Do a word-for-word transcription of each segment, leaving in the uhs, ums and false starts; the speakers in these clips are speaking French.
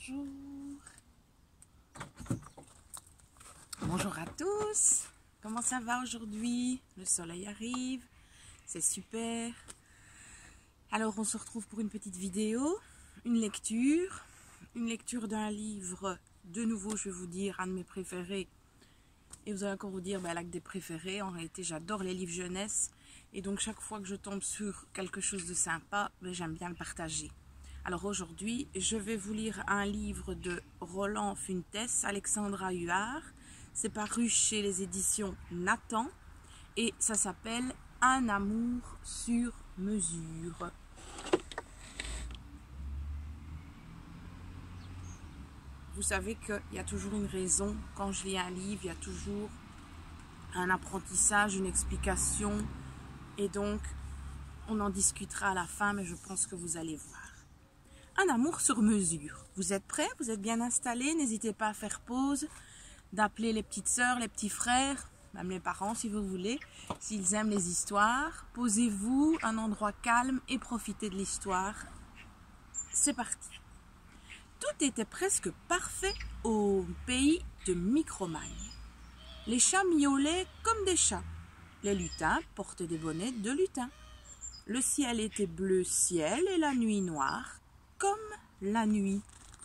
bonjour. Bonjour à tous. Comment ça va aujourd'hui? Le soleil arrive, c'est super. Alors on se retrouve pour une petite vidéo, une lecture, une lecture d'un livre. De nouveau, je vais vous dire un de mes préférés. Et vous allez encore vous dire, bah, elle a que des préférés. En réalité, j'adore les livres jeunesse. Et donc, chaque fois que je tombe sur quelque chose de sympa, bah, j'aime bien le partager. Alors aujourd'hui, je vais vous lire un livre de Roland Funtès, Alexandra Huard. C'est paru chez les éditions Nathan. Et ça s'appelle Un amour sur mesure. Vous savez qu'il y a toujours une raison. Quand je lis un livre, il y a toujours un apprentissage, une explication. Et donc, on en discutera à la fin, mais je pense que vous allez voir. Un amour sur mesure. Vous êtes prêts? Vous êtes bien installés? N'hésitez pas à faire pause, d'appeler les petites sœurs, les petits frères, même les parents si vous voulez, s'ils aiment les histoires. Posez-vous un endroit calme et profitez de l'histoire. C'est parti. Tout était presque parfait au pays de Micromagne. Les chats miaulaient comme des chats. Les lutins portaient des bonnets de lutins. Le ciel était bleu ciel et la nuit noire, comme la nuit.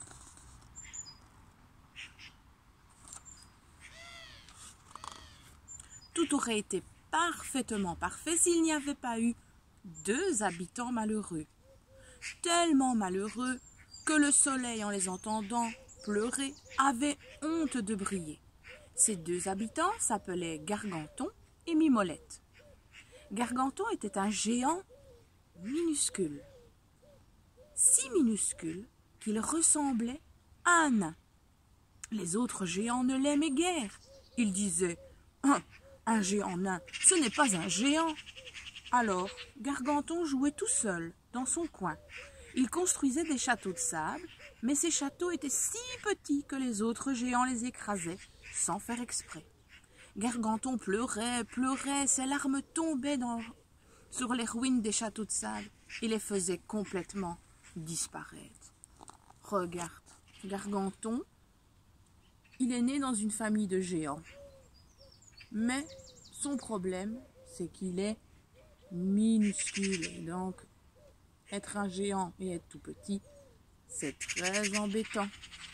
Tout aurait été parfaitement parfait s'il n'y avait pas eu deux habitants malheureux. Tellement malheureux que le soleil, en les entendant pleurer, avait honte de briller. Ces deux habitants s'appelaient Garganton et Mimolette. Garganton était un géant minuscule, si minuscule qu'il ressemblait à un nain. Les autres géants ne l'aimaient guère. Ils disaient hein, « Un géant nain, ce n'est pas un géant !» Alors, Garganton jouait tout seul, dans son coin. Il construisait des châteaux de sable, mais ces châteaux étaient si petits que les autres géants les écrasaient, sans faire exprès. Garganton pleurait, pleurait, ses larmes tombaient dans, sur les ruines des châteaux de sable et les faisaient complètement disparaître. Regarde, Garganton, il est né dans une famille de géants. Mais son problème, c'est qu'il est minuscule. Et donc, être un géant et être tout petit, c'est très embêtant.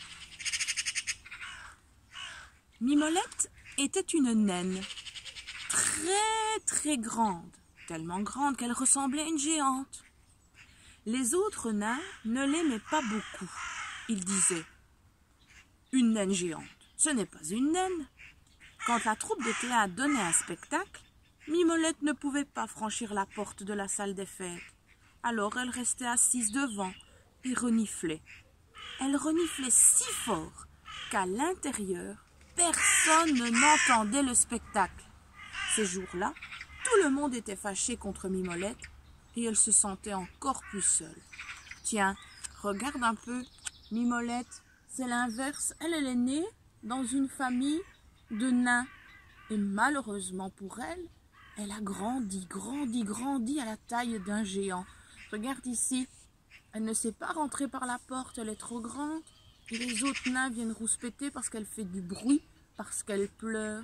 Mimolette était une naine, très très grande, tellement grande qu'elle ressemblait à une géante. Les autres nains ne l'aimaient pas beaucoup. Ils disaient « Une naine géante, ce n'est pas une naine ». Quand la troupe de théâtre donnait un spectacle, Mimolette ne pouvait pas franchir la porte de la salle des fêtes. Alors elle restait assise devant et reniflait. Elle reniflait si fort qu'à l'intérieur, personne ne n'entendait le spectacle. Ces jours-là, tout le monde était fâché contre Mimolette et elle se sentait encore plus seule. Tiens, regarde un peu, Mimolette, c'est l'inverse. Elle, elle est née dans une famille de nains. Et malheureusement pour elle, elle a grandi, grandi, grandi à la taille d'un géant. Regarde ici, elle ne sait pas rentrer par la porte, elle est trop grande. Et les autres nains viennent rouspéter parce qu'elle fait du bruit, parce qu'elle pleure.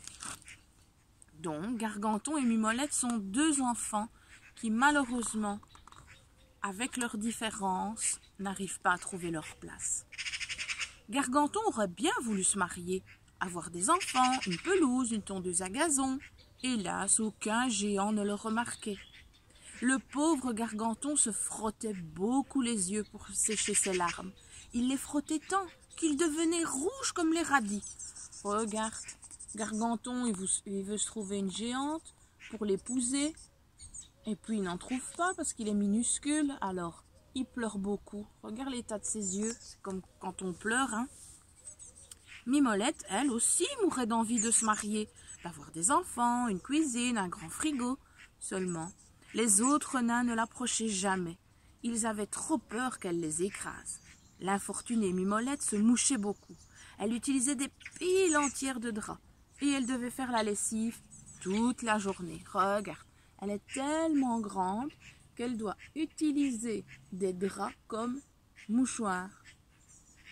Donc, Garganton et Mimolette sont deux enfants qui, malheureusement, avec leurs différences, n'arrivent pas à trouver leur place. Garganton aurait bien voulu se marier, avoir des enfants, une pelouse, une tondeuse à gazon. Hélas, aucun géant ne le remarquait. Le pauvre Garganton se frottait beaucoup les yeux pour sécher ses larmes. Il les frottait tant qu'il devenait rouge comme les radis. Regarde, Garganton, il, vous, il veut se trouver une géante pour l'épouser. Et puis il n'en trouve pas parce qu'il est minuscule. Alors, il pleure beaucoup. Regarde l'état de ses yeux. C'est comme quand on pleure, hein. Mimolette, elle aussi, mourait d'envie de se marier, d'avoir des enfants, une cuisine, un grand frigo. Seulement, les autres nains ne l'approchaient jamais. Ils avaient trop peur qu'elle les écrase. L'infortunée Mimolette se mouchait beaucoup. Elle utilisait des piles entières de draps. Et elle devait faire la lessive toute la journée. Regarde, elle est tellement grande qu'elle doit utiliser des draps comme mouchoirs.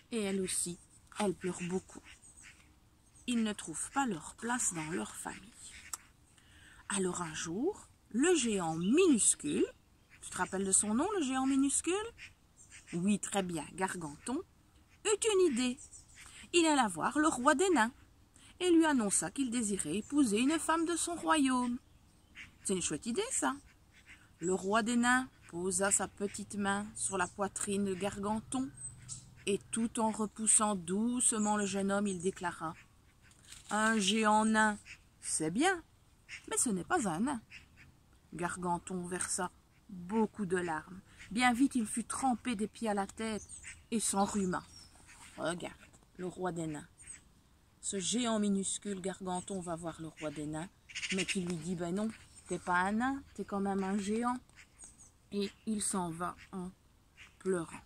Et elles aussi, elles pleurent beaucoup. Ils ne trouvent pas leur place dans leur famille. Alors un jour, le géant minuscule, tu te rappelles de son nom, le géant minuscule? Oui, très bien, Garganton, eut une idée. Il alla voir le roi des nains et lui annonça qu'il désirait épouser une femme de son royaume. C'est une chouette idée, ça. Le roi des nains posa sa petite main sur la poitrine de Garganton et tout en repoussant doucement le jeune homme, il déclara « Un géant nain, c'est bien, mais ce n'est pas un nain. » Garganton versa beaucoup de larmes. Bien vite, il fut trempé des pieds à la tête et s'enrhuma. Regarde, le roi des nains. Ce géant minuscule, Garganton, va voir le roi des nains, mais qui lui dit, ben non, t'es pas un nain, t'es quand même un géant. Et il s'en va en pleurant.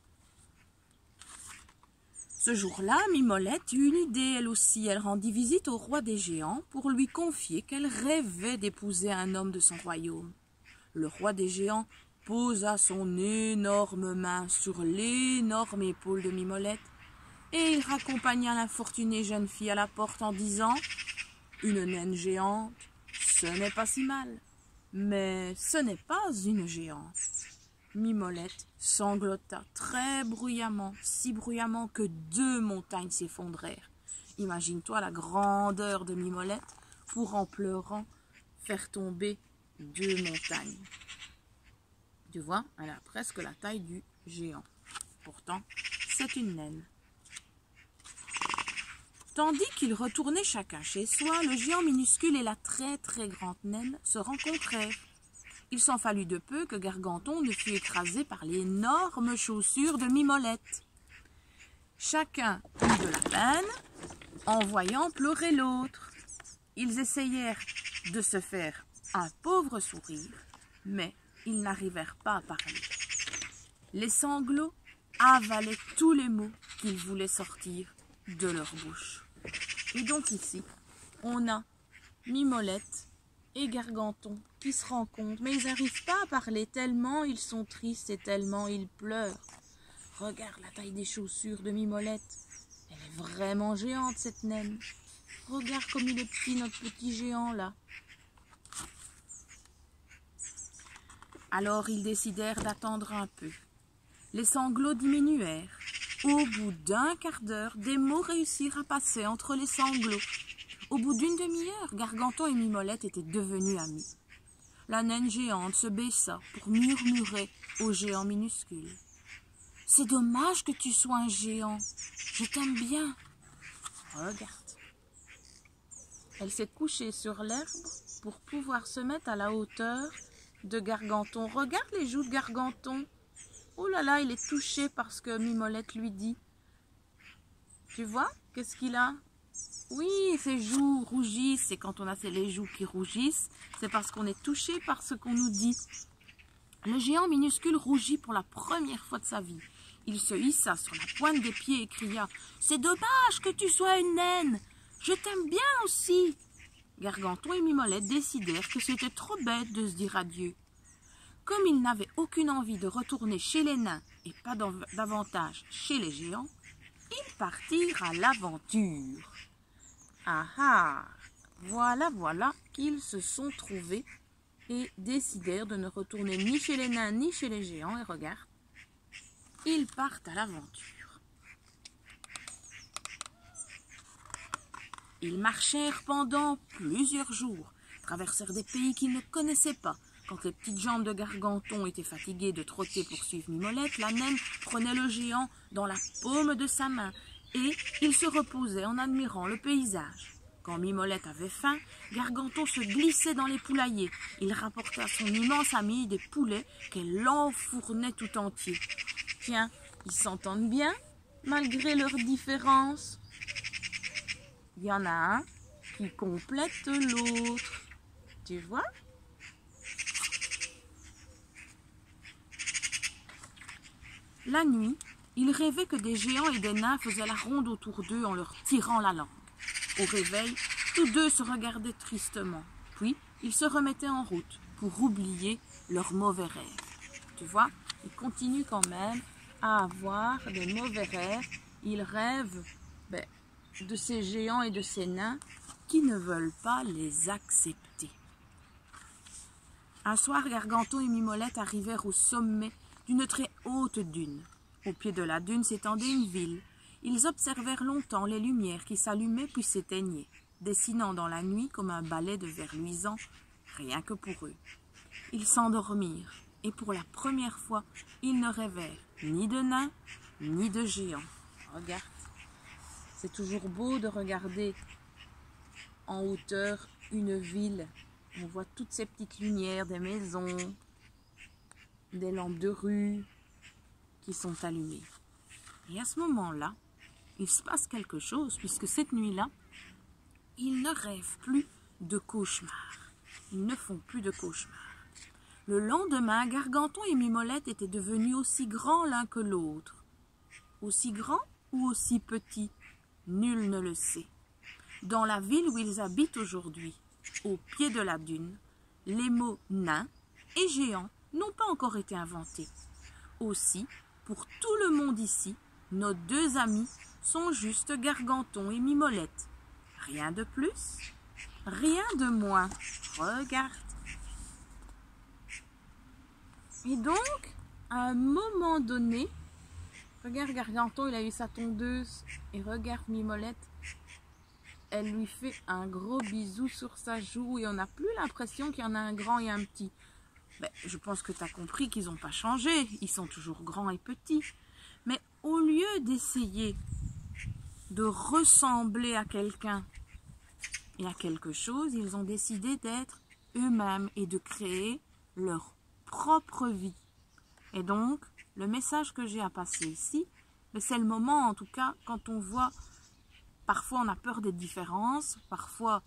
Ce jour-là, Mimolette eut une idée, elle aussi. Elle rendit visite au roi des géants pour lui confier qu'elle rêvait d'épouser un homme de son royaume. Le roi des géants posa son énorme main sur l'énorme épaule de Mimolette et il raccompagna l'infortunée jeune fille à la porte en disant « Une naine géante, ce n'est pas si mal, mais ce n'est pas une géante. » Mimolette sanglota très bruyamment, si bruyamment que deux montagnes s'effondrèrent. Imagine-toi la grandeur de Mimolette pour, en pleurant, faire tomber deux montagnes. Tu vois, elle a presque la taille du géant. Pourtant, c'est une naine. Tandis qu'ils retournaient chacun chez soi, le géant minuscule et la très très grande naine se rencontrèrent. Il s'en fallut de peu que Garganton ne fût écrasé par l'énorme chaussure de Mimolette. Chacun eut de la peine en voyant pleurer l'autre. Ils essayèrent de se faire un pauvre sourire, mais ils n'arrivèrent pas à parler. Les sanglots avalaient tous les mots qu'ils voulaient sortir de leur bouche. Et donc ici, on a Mimolette et Garganton qui se rencontrent, mais ils n'arrivent pas à parler tellement ils sont tristes et tellement ils pleurent. Regarde la taille des chaussures de Mimolette. Elle est vraiment géante, cette naine. Regarde comme il est petit, notre petit géant, là. Alors ils décidèrent d'attendre un peu. Les sanglots diminuèrent. Au bout d'un quart d'heure, des mots réussirent à passer entre les sanglots. Au bout d'une demi-heure, Garganton et Mimolette étaient devenus amis. La naine géante se baissa pour murmurer au géant minuscule. « C'est dommage que tu sois un géant. Je t'aime bien. » Regarde. Elle s'est couchée sur l'herbe pour pouvoir se mettre à la hauteur de Garganton. Regarde les joues de Garganton. Oh là là, il est touché parce que Mimolette lui dit. Tu vois, qu'est-ce qu'il a? Oui, ses joues rougissent. Et quand on a les joues qui rougissent, c'est parce qu'on est touché par ce qu'on nous dit. Le géant minuscule rougit pour la première fois de sa vie. Il se hissa sur la pointe des pieds et cria « C'est dommage que tu sois une naine. Je t'aime bien aussi. » Garganton et Mimolette décidèrent que c'était trop bête de se dire adieu. Comme ils n'avaient aucune envie de retourner chez les nains et pas davantage chez les géants, ils partirent à l'aventure. Ah ah! Voilà, voilà qu'ils se sont trouvés et décidèrent de ne retourner ni chez les nains ni chez les géants. Et regarde, ils partent à l'aventure. Ils marchèrent pendant plusieurs jours, traversèrent des pays qu'ils ne connaissaient pas. Quand les petites jambes de Garganton étaient fatiguées de trotter pour suivre Mimolette, la naine prenait le géant dans la paume de sa main et il se reposait en admirant le paysage. Quand Mimolette avait faim, Garganton se glissait dans les poulaillers. Il rapportait à son immense ami des poulets qu'elle enfournait tout entier. Tiens, ils s'entendent bien, malgré leurs différences. Il y en a un qui complète l'autre. Tu vois? La nuit, ils rêvaient que des géants et des nains faisaient la ronde autour d'eux en leur tirant la langue. Au réveil, tous deux se regardaient tristement. Puis, ils se remettaient en route pour oublier leurs mauvais rêves. Tu vois, ils continuent quand même à avoir des mauvais rêves Il rêve ben, de ces géants et de ces nains qui ne veulent pas les accepter. Un soir, Garganton et Mimolette arrivèrent au sommet d'une très haute dune. Au pied de la dune s'étendait une ville. Ils observèrent longtemps les lumières qui s'allumaient puis s'éteignaient, dessinant dans la nuit comme un balai de verre luisant, rien que pour eux. Ils s'endormirent, et pour la première fois, ils ne rêvèrent ni de nains, ni de géants. Regarde, c'est toujours beau de regarder en hauteur une ville. On voit toutes ces petites lumières des maisons, des lampes de rue qui sont allumées. Et à ce moment-là, il se passe quelque chose, puisque cette nuit-là, ils ne rêvent plus de cauchemars. Ils ne font plus de cauchemars. Le lendemain, Garganton et Mimolette étaient devenus aussi grands l'un que l'autre. Aussi grands ou aussi petits, nul ne le sait. Dans la ville où ils habitent aujourd'hui, au pied de la dune, les mots nains et géants n'ont pas encore été inventés. Aussi, pour tout le monde ici, nos deux amis sont juste Garganton et Mimolette. Rien de plus, rien de moins. Regarde. Et donc, à un moment donné, regarde Garganton, il a eu sa tondeuse, et regarde Mimolette, elle lui fait un gros bisou sur sa joue, et on n'a plus l'impression qu'il y en a un grand et un petit. Ben, je pense que tu as compris qu'ils n'ont pas changé, ils sont toujours grands et petits. Mais au lieu d'essayer de ressembler à quelqu'un et à quelque chose, ils ont décidé d'être eux-mêmes et de créer leur propre vie. Et donc, le message que j'ai à passer ici, c'est le moment, en tout cas, quand on voit, parfois on a peur des différences, parfois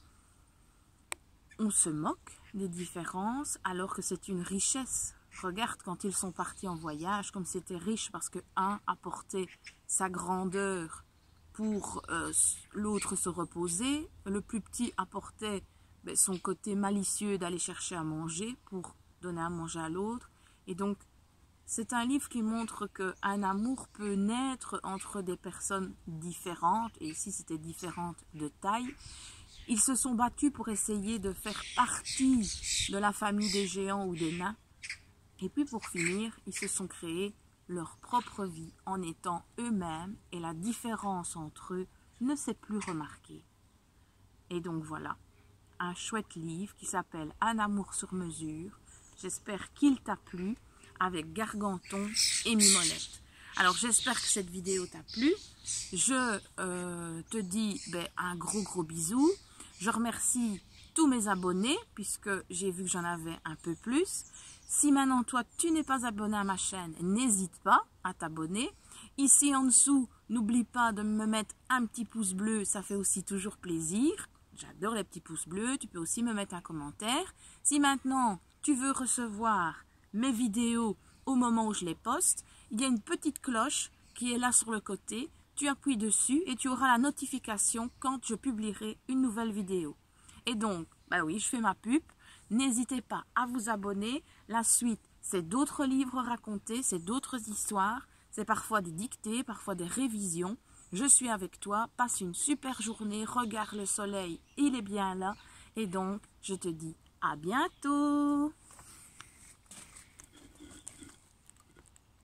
on se moque des différences, alors que c'est une richesse. Regarde quand ils sont partis en voyage, comme c'était riche, parce que un apportait sa grandeur pour euh, l'autre se reposer, le plus petit apportait ben, son côté malicieux d'aller chercher à manger pour donner à manger à l'autre. Et donc, c'est un livre qui montre qu'un amour peut naître entre des personnes différentes, et ici c'était différentes de taille. Ils se sont battus pour essayer de faire partie de la famille des géants ou des nains. Et puis pour finir, ils se sont créés leur propre vie en étant eux-mêmes, et la différence entre eux ne s'est plus remarquée. Et donc voilà, un chouette livre qui s'appelle Un amour sur mesure. J'espère qu'il t'a plu, avec Garganton et Mimolette. Alors j'espère que cette vidéo t'a plu. Je euh, te dis ben, un gros gros bisou. Je remercie tous mes abonnés, puisque j'ai vu que j'en avais un peu plus. Si maintenant toi tu n'es pas abonné à ma chaîne, n'hésite pas à t'abonner. Ici en dessous, n'oublie pas de me mettre un petit pouce bleu, ça fait aussi toujours plaisir. J'adore les petits pouces bleus, tu peux aussi me mettre un commentaire. Si maintenant tu veux recevoir mes vidéos au moment où je les poste, il y a une petite cloche qui est là sur le côté. Tu appuies dessus et tu auras la notification quand je publierai une nouvelle vidéo. Et donc, bah oui, je fais ma pub. N'hésitez pas à vous abonner. La suite, c'est d'autres livres racontés, c'est d'autres histoires. C'est parfois des dictées, parfois des révisions. Je suis avec toi. Passe une super journée. Regarde le soleil, il est bien là. Et donc, je te dis à bientôt.